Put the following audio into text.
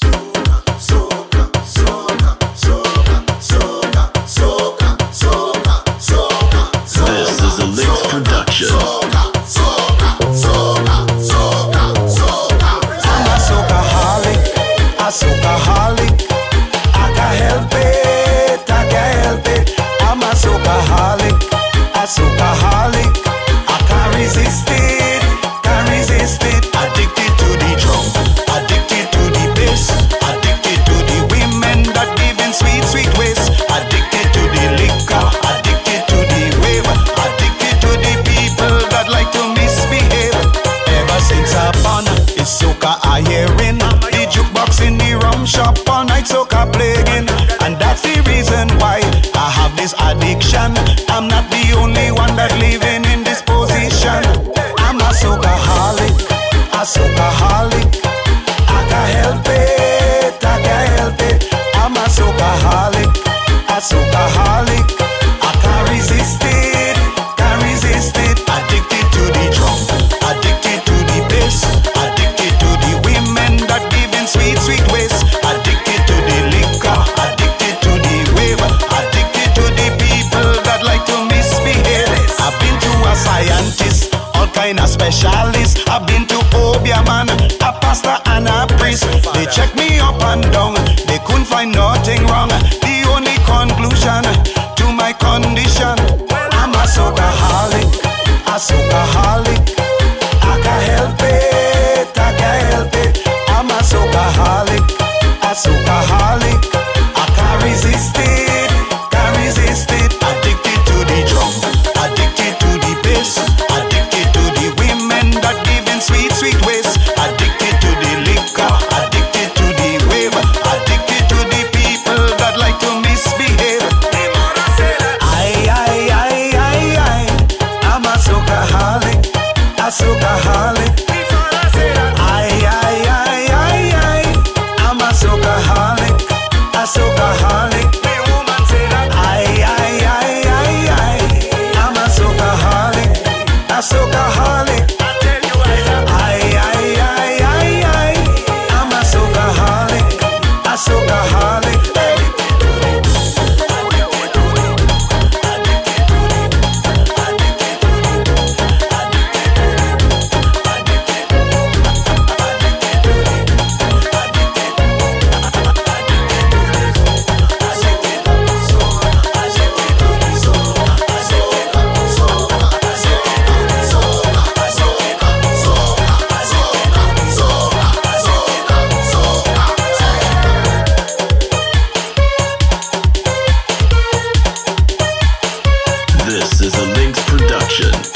Socaholic, I can't help it, I can't help it. I'm a socaholic, I can't resist it, can't resist it. Addicted to the drum, addicted to the bass, addicted to the women that give in sweet, sweet ways. Addicted to the liquor, addicted to the wave, addicted to the people that like to misbehave. Ever since I born, it's soca I hearing. The jukebox in the rum shop all night soca playing, and that's the reason why I have this addiction. I'm not the only one that living in this position. I'm a socaholic, a socaholic. I can't help it, I can't help it. I'm a socaholic, a socaholic. I can't resist it, can't resist it. Addicted to the drum, addicted to the bass, addicted to the women that give in sweet, sweet ways. Addicted to the liquor, addicted to the wave, addicted to the people that like to misbehave. I've been to a scientist, all kind of specialists. I've been to Obia man, a pastor and a priest. They checked me up and down, they couldn't find nothing wrong. The only conclusion to my condition, I'm a socaholic, a socaholic. I can't help it, I can't help it. I'm a socaholic, a socaholic. I can't resist it, can't resist it. Addicted to the drum, addicted to the bass, addicted to the women that give in sweet, sweet ways. Addicted to the liquor, addicted to the wave, addicted to the people that like to misbehave. I'm a socaholic, a socaholic. I'm a socaholic, a socaholic. I'm a socaholic, a socaholic. I'm a socaholic, a socaholic. This is a Lynx production.